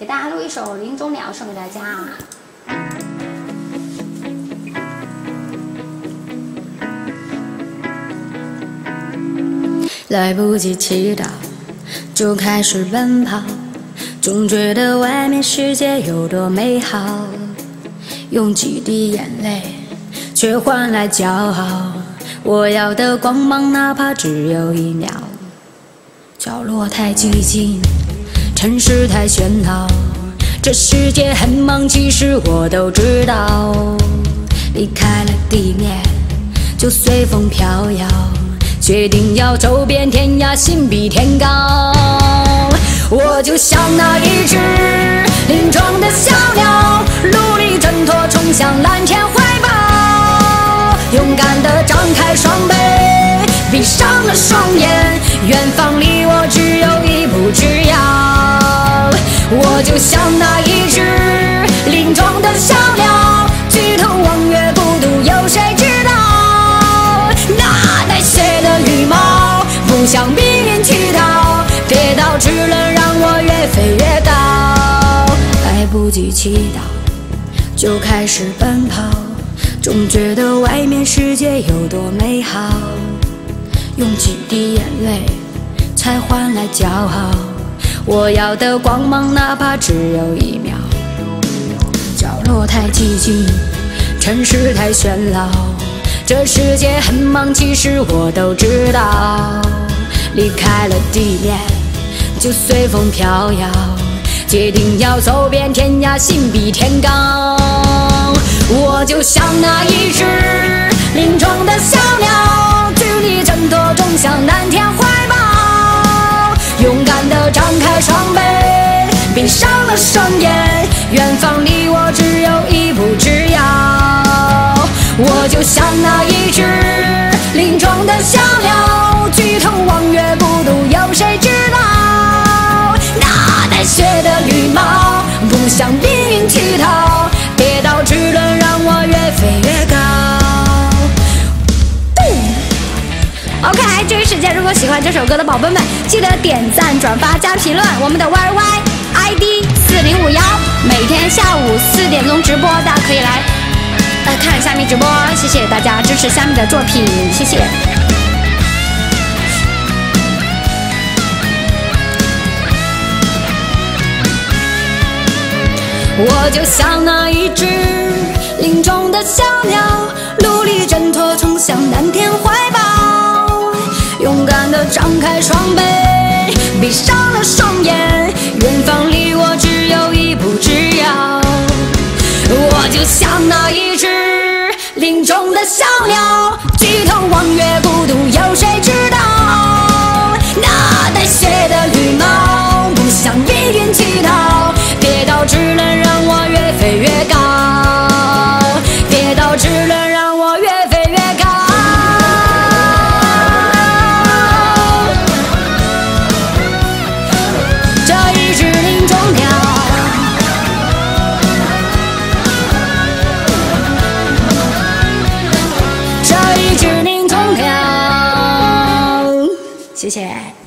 给大家录一首《林中鸟》送给大家。 来不及祈祷，就开始奔跑，总觉得外面世界有多美好，用几滴眼泪，却换来骄傲。我要的光芒，哪怕只有1秒。角落太寂静，城市太喧闹，这世界很忙，其实我都知道。离开了地面，就随风飘摇，决定要走遍天涯，心比天高。我就像那一只林中的小鸟，努力挣脱，冲向蓝天怀抱，勇敢地张开双臂，闭上了双眼，远方离我只有1步之遥。我就像那一只林中的小鸟，举头望月，孤独有谁知道？那带血的羽毛，不向命运乞讨，跌倒只能让我越飞越高。来不及祈祷，就开始奔跑，总觉得外面世界有多美好，用几滴眼泪才换来骄傲。我要的光芒，哪怕只有1秒。角落太寂静，城市太喧闹，这世界很忙，其实我都知道。离开了地面，就随风飘摇，决定要走遍天涯，心比天高。我就像那一只林中的小鸟，举力挣脱，冲向蓝天怀抱，勇敢地张开双臂，闭上了双眼，远方离我只有1步之遥。我就像那一只林中的小鸟，举头望月，孤独有谁知道？那带血的羽毛，不向命运乞讨，跌倒只能让我越飞越高。OK， 这个时间，如果喜欢这首歌的宝贝们，记得点赞、转发、加评论。我们的 YY ID 4051，每天下午4点钟直播，大家可以来看虾米直播。谢谢大家支持虾米的作品，谢谢。我就像那一只林中的小鸟，努力挣脱，冲向蓝天怀抱，勇敢地张开双臂，闭上了双眼，远方离我只有1步之遥。我就像那一只林中的小鸟，举头望月，孤独有谁知道？那带血的羽毛，不向命运乞讨，跌倒只能让我越飞越高，跌倒只能让我越飞越高。这一只林中鸟，这一只林中鸟，谢谢。